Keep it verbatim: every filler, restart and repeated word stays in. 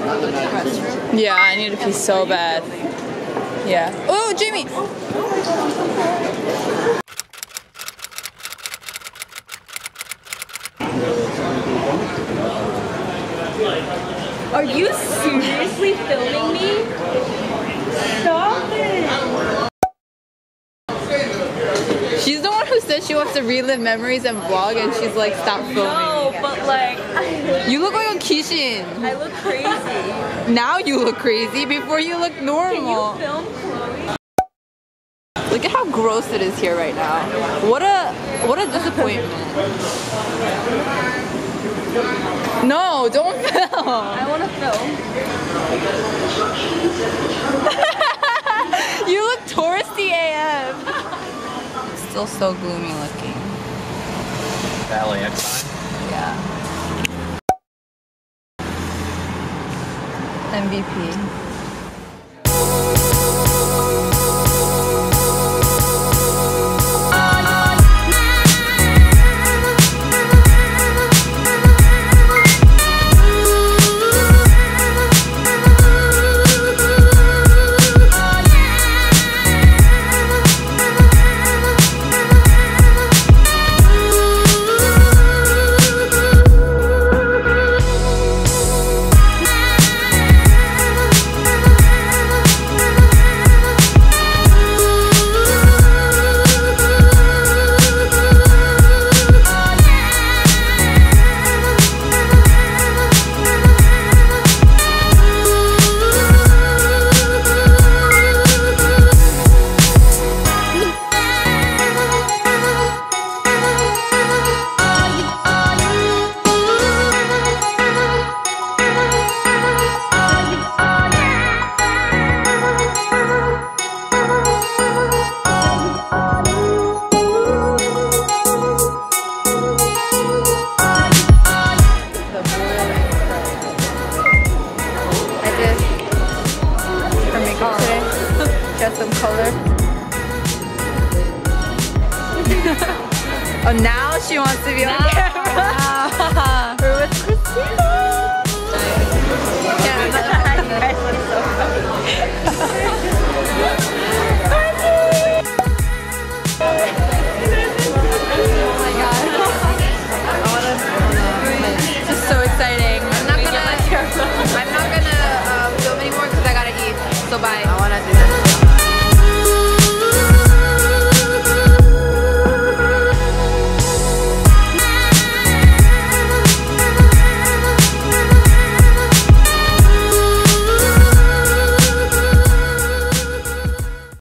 Yeah, I need to pee so bad. Yeah. Oh, Jamie! Are you seriously filming me? Stop it! She's the one who said she wants to relive memories and vlog, and she's like, stop filming. No, but like... You look like a Kishin. I look crazy. Now you look crazy. Before you look normal. Can you film Chloe? Look at how gross it is here right now. What a what a disappointment. No, don't film. I want to film. You look touristy A F. Still so gloomy looking. The L A X sign? Yeah. M V P. Some color. Oh, now she wants to be on camera.